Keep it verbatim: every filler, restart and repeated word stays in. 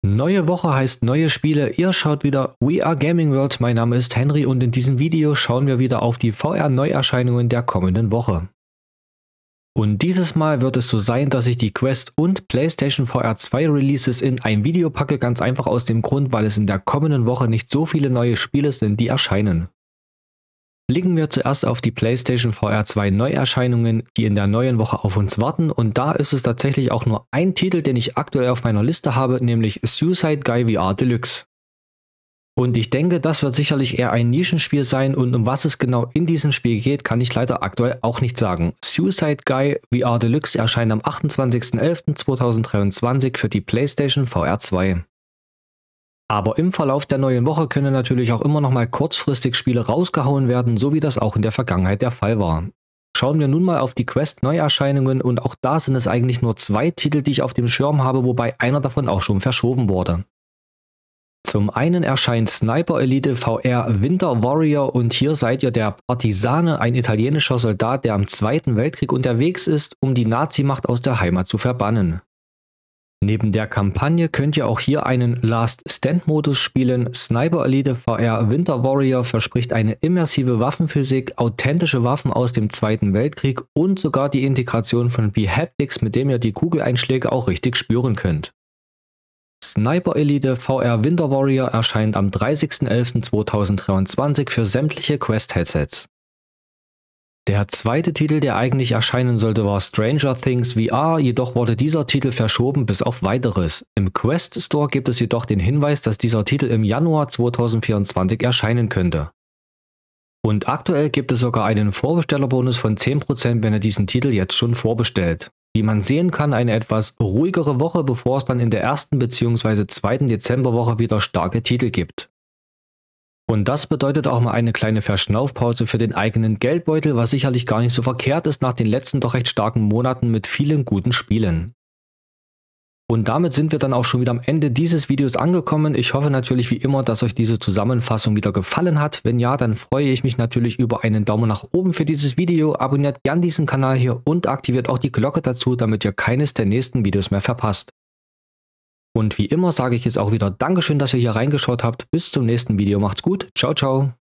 Neue Woche heißt neue Spiele, ihr schaut wieder We Are Gaming World, mein Name ist Henry und in diesem Video schauen wir wieder auf die V R-Neuerscheinungen der kommenden Woche. Und dieses Mal wird es so sein, dass ich die Quest und PlayStation V R zwei Releases in ein Video packe, ganz einfach aus dem Grund, weil es in der kommenden Woche nicht so viele neue Spiele sind, die erscheinen. Blicken wir zuerst auf die PlayStation V R zwei Neuerscheinungen, die in der neuen Woche auf uns warten, und da ist es tatsächlich auch nur ein Titel, den ich aktuell auf meiner Liste habe, nämlich Suicide Guy V R Deluxe. Und ich denke, das wird sicherlich eher ein Nischenspiel sein, und um was es genau in diesem Spiel geht, kann ich leider aktuell auch nicht sagen. Suicide Guy V R Deluxe erscheint am achtundzwanzigsten elften zweitausenddreiundzwanzig für die PlayStation V R zwei. Aber im Verlauf der neuen Woche können natürlich auch immer noch mal kurzfristig Spiele rausgehauen werden, so wie das auch in der Vergangenheit der Fall war. Schauen wir nun mal auf die Quest Neuerscheinungen, und auch da sind es eigentlich nur zwei Titel, die ich auf dem Schirm habe, wobei einer davon auch schon verschoben wurde. Zum einen erscheint Sniper Elite V R Winter Warrior, und hier seid ihr der Partisane, ein italienischer Soldat, der im Zweiten Weltkrieg unterwegs ist, um die Nazimacht aus der Heimat zu verbannen. Neben der Kampagne könnt ihr auch hier einen Last-Stand-Modus spielen. Sniper Elite V R Winter Warrior verspricht eine immersive Waffenphysik, authentische Waffen aus dem Zweiten Weltkrieg und sogar die Integration von B-Haptics, mit dem ihr die Kugeleinschläge auch richtig spüren könnt. Sniper Elite V R Winter Warrior erscheint am dreißigsten elften zweitausenddreiundzwanzig für sämtliche Quest-Headsets. Der zweite Titel, der eigentlich erscheinen sollte, war Stranger Things V R, jedoch wurde dieser Titel verschoben bis auf weiteres. Im Quest Store gibt es jedoch den Hinweis, dass dieser Titel im Januar zweitausendvierundzwanzig erscheinen könnte. Und aktuell gibt es sogar einen Vorbestellerbonus von zehn Prozent, wenn ihr diesen Titel jetzt schon vorbestellt. Wie man sehen kann, eine etwas ruhigere Woche, bevor es dann in der ersten bzw. zweiten Dezemberwoche wieder starke Titel gibt. Und das bedeutet auch mal eine kleine Verschnaufpause für den eigenen Geldbeutel, was sicherlich gar nicht so verkehrt ist nach den letzten doch recht starken Monaten mit vielen guten Spielen. Und damit sind wir dann auch schon wieder am Ende dieses Videos angekommen. Ich hoffe natürlich wie immer, dass euch diese Zusammenfassung wieder gefallen hat. Wenn ja, dann freue ich mich natürlich über einen Daumen nach oben für dieses Video. Abonniert gern diesen Kanal hier und aktiviert auch die Glocke dazu, damit ihr keines der nächsten Videos mehr verpasst. Und wie immer sage ich jetzt auch wieder Dankeschön, dass ihr hier reingeschaut habt. Bis zum nächsten Video. Macht's gut. Ciao, ciao.